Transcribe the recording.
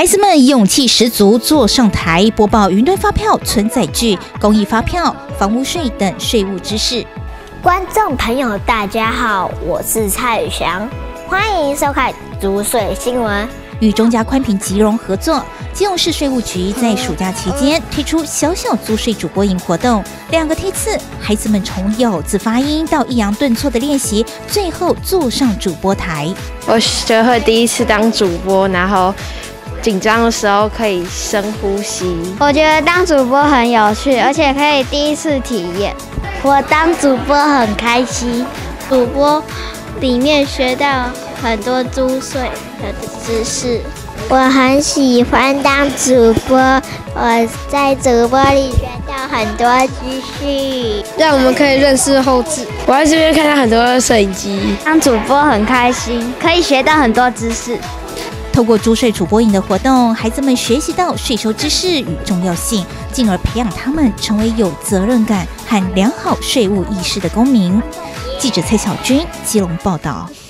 孩子们勇气十足，坐上台播报云端发票、存载具、公益发票、房屋税等税务知识。 观众朋友，大家好，我是蔡宇翔，欢迎收看租税新闻。 与中嘉宽频集融合作，基隆市税务局在暑假期间推出小小租税主播营活动，2个梯次，孩子们从咬字发音到抑扬顿挫的练习，最后坐上主播台。 我学会第一次当主播，然后紧张的时候可以深呼吸。 我觉得当主播很有趣，而且可以第一次体验。 我当主播很开心， 主播里面学到很多租税的知识。 我很喜欢当主播，我在主播里学到很多知识， 让我们可以认识后制。我在这边看到很多摄影机。 当主播很开心，可以学到很多知识。 透过租税主播营的活动，孩子们学习到税收知识与重要性，进而培养他们成为有责任感和良好税务意识的公民。记者蔡小军基隆报道。